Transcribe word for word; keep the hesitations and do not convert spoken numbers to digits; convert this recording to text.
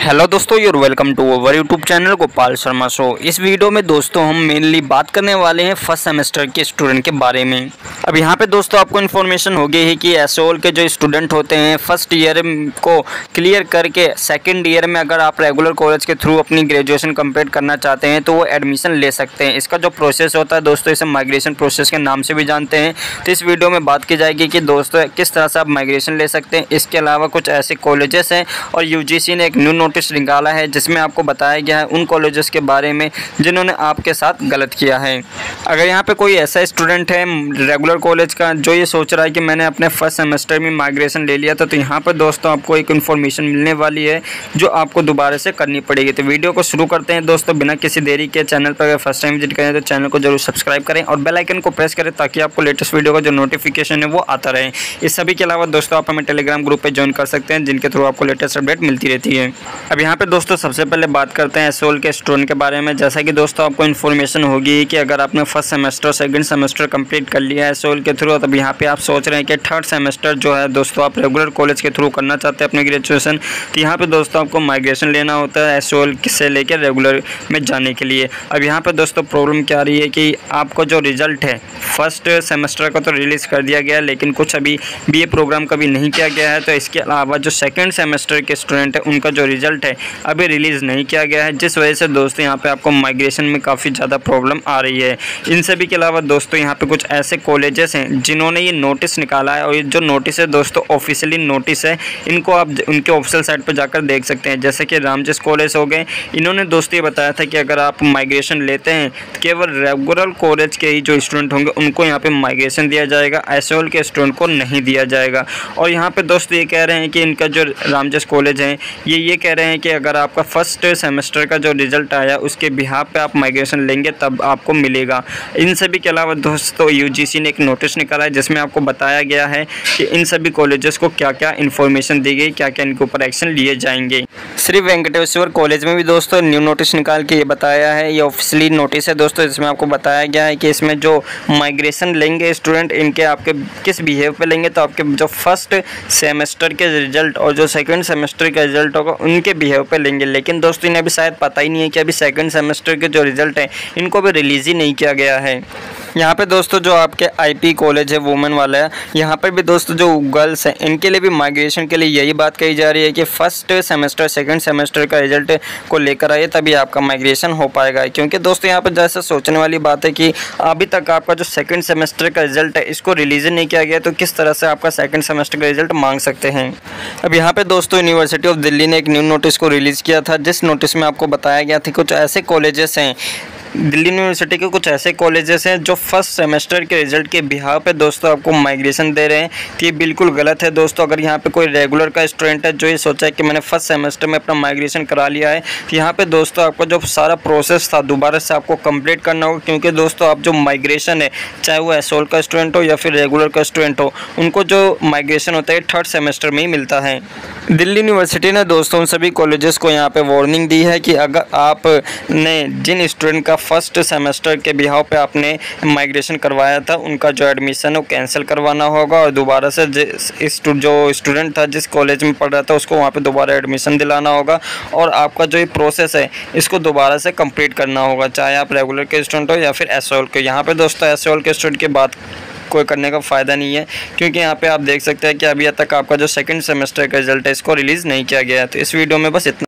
Hello दोस्तों, you're welcome to our YouTube channel Gopal Sharma show. इस video में दोस्तों हम मेनली बात करने वाले हैं फर्स्ट सेमेस्टर के स्टूडेंट के बारे में। अब यहाँ पे दोस्तों आपको इन्फॉर्मेशन होगी ही कि एसओएल के जो स्टूडेंट होते हैं फर्स्ट ईयर को क्लियर करके सेकंड ईयर में अगर आप रेगुलर कॉलेज के थ्रू अपनी ग्रेजुएशन कंप्लीट करना चाहते हैं तो वो एडमिशन ले सकते हैं। इसका जो प्रोसेस होता है दोस्तों, इसे माइग्रेशन प्रोसेस के नाम से भी जानते हैं। तो इस वीडियो में बात की जाएगी कि दोस्तों किस तरह से आप माइग्रेशन ले सकते हैं। इसके अलावा कुछ ऐसे कॉलेजेस हैं और यूजीसी ने एक न्यू नोटिस निकाला है जिसमें आपको बताया गया है उन कॉलेजेस के बारे में जिन्होंने आपके साथ गलत किया है। अगर यहाँ पे कोई ऐसा स्टूडेंट है रेगुलर कॉलेज का जो ये सोच रहा है कि मैंने अपने फर्स्ट सेमेस्टर में माइग्रेशन ले लिया था, तो यहाँ पर दोस्तों आपको एक इन्फॉर्मेशन मिलने वाली है जो आपको दोबारा से करनी पड़ेगी। तो वीडियो को शुरू करते हैं दोस्तों बिना किसी देरी के। चैनल पर अगर फर्स्ट टाइम विजिट करें तो चैनल को जरूर सब्सक्राइब करें और बेल आइकन को प्रेस करें ताकि आपको लेटेस्ट वीडियो का जो नोटिफिकेशन है वो आता रहे। इस सभी के अलावा दोस्तों आप हमें टेलीग्राम ग्रुप पर ज्वाइन कर सकते हैं जिनके थ्रू आपको लेटेस्ट अपडेट मिलती रहती है। अब यहाँ पे दोस्तों सबसे पहले बात करते हैं एसओएल के स्टूडेंट के बारे में। जैसा कि दोस्तों आपको इन्फॉर्मेशन होगी कि अगर आपने first semester second semester complete कर लिया है एसओएल के थ्रू, तब यहाँ पे आप सोच रहे हैं कि थर्ड सेमेस्टर जो है दोस्तों आप रेगुलर कॉलेज के थ्रू करना चाहते हैं अपनी ग्रेजुएशन, तो यहाँ पे दोस्तों आपको माइग्रेशन लेना होता है एसओएल से लेकर रेगुलर में जाने के लिए। अब यहाँ पे दोस्तों प्रॉब्लम क्या आ रही है कि आपको जो रिजल्ट है फर्स्ट सेमेस्टर का तो रिलीज़ कर दिया गया है, लेकिन कुछ अभी बी ए प्रोग्राम का भी नहीं किया गया है। तो इसके अलावा जो सेकेंड सेमेस्टर के स्टूडेंट है उनका जो रिजल्ट है अभी रिलीज़ नहीं किया गया है, जिस वजह से दोस्तों यहाँ पे आपको माइग्रेशन में काफ़ी ज़्यादा प्रॉब्लम आ रही है। इन सभी के अलावा दोस्तों यहाँ पे कुछ ऐसे कॉलेजेस हैं जिन्होंने ये नोटिस निकाला है और ये जो नोटिस है दोस्तों ऑफिशियली नोटिस है, इनको आप उनके ऑफिशियल साइट पर जाकर देख सकते हैं। जैसे कि रामजस कॉलेज हो गए, इन्होंने दोस्तों ये बताया था कि अगर आप माइग्रेशन लेते हैं तो केवल रेगुलर कॉलेज के ही जो स्टूडेंट होंगे उनको यहाँ पर माइग्रेशन दिया जाएगा, एसओएल के स्टूडेंट को नहीं दिया जाएगा। और यहाँ पर दोस्तों ये कह रहे हैं कि इनका जो रामजस कॉलेज है ये ये कह रहे हैं कि अगर आपका फर्स्ट सेमेस्टर का जो रिजल्ट आया उसके बिहाफ पे आप माइग्रेशन लेंगे तब आपको मिलेगा। इन सभी के अलावा दोस्तों यूजीसी ने एक नोटिस निकाला है जिसमें आपको बताया गया है कि इन सभी कॉलेजेस को क्या क्या इन्फॉर्मेशन दी गई, क्या क्या इनके ऊपर एक्शन लिए जाएंगे। श्री वेंकटेश्वर कॉलेज में भी दोस्तों न्यू नोटिस निकाल के ये बताया है, ये ऑफिशियली नोटिस है दोस्तों, जिसमें आपको बताया गया है कि इसमें जो माइग्रेशन लेंगे स्टूडेंट इनके आपके किस बिहेव पे लेंगे, तो आपके जो फर्स्ट सेमेस्टर के रिजल्ट और जो सेकेंड सेमेस्टर का रिजल्ट होगा उनके बिहेव पे लेंगे। लेकिन दोस्तों इन्हें अभी शायद पता ही नहीं है कि अभी सेकंड सेमेस्टर के जो रिजल्ट है इनको भी रिलीज़ ही नहीं किया गया है। यहाँ पे दोस्तों जो आपके आईपी कॉलेज है वुमेन वाला है, यहाँ पर भी दोस्तों जो गर्ल्स हैं इनके लिए भी माइग्रेशन के लिए यही बात कही जा रही है कि फर्स्ट सेमेस्टर सेकंड सेमेस्टर का रिजल्ट को लेकर आइए तभी आपका माइग्रेशन हो पाएगा। क्योंकि दोस्तों यहाँ पर जैसा सोचने वाली बात है कि अभी तक आपका जो सेकेंड सेमेस्टर का रिजल्ट है इसको रिलीज़ नहीं किया गया, तो किस तरह से आपका सेकेंड सेमेस्टर का रिजल्ट मांग सकते हैं। अब यहाँ पर दोस्तों यूनिवर्सिटी ऑफ दिल्ली ने एक न्यू नोटिस को रिलीज़ किया था, जिस नोटिस में आपको बताया गया था कुछ ऐसे कॉलेजेस हैं, दिल्ली यूनिवर्सिटी के कुछ ऐसे कॉलेजेस हैं जो फर्स्ट सेमेस्टर के रिजल्ट के बिहाव पे दोस्तों आपको माइग्रेशन दे रहे हैं। तो ये बिल्कुल गलत है दोस्तों। अगर यहाँ पे कोई रेगुलर का स्टूडेंट है जो ये सोचा है कि मैंने फर्स्ट सेमेस्टर में अपना माइग्रेशन करा लिया है, तो यहाँ पे दोस्तों आपका जो सारा प्रोसेस था दोबारा से आपको कंप्लीट करना होगा। क्योंकि दोस्तों आप जो माइग्रेशन है चाहे वो एसओएल का स्टूडेंट हो या फिर रेगुलर का स्टूडेंट हो, उनको जो माइग्रेशन होता है थर्ड सेमेस्टर में ही मिलता है। दिल्ली यूनिवर्सिटी ने दोस्तों उन सभी कॉलेजेस को यहाँ पे वार्निंग दी है कि अगर आपने जिन स्टूडेंट का फर्स्ट सेमेस्टर के बिहाव पे आपने माइग्रेशन करवाया था उनका जो एडमिशन है वो कैंसिल करवाना होगा और दोबारा से इस जो स्टूडेंट था जिस कॉलेज में पढ़ रहा था उसको वहाँ पे दोबारा एडमिशन दिलाना होगा और आपका जो ये प्रोसेस है इसको दोबारा से कंप्लीट करना होगा, चाहे आप रेगुलर के स्टूडेंट हो या फिर एसओएल के। यहाँ पे दोस्तों एसओएल के स्टूडेंट की बात कोई करने का फ़ायदा नहीं है, क्योंकि यहाँ पे आप देख सकते हैं कि अभी तक आपका जो सेकंड सेमेस्टर का रिजल्ट है इसको रिलीज़ नहीं किया गया है। तो इस वीडियो में बस इतना।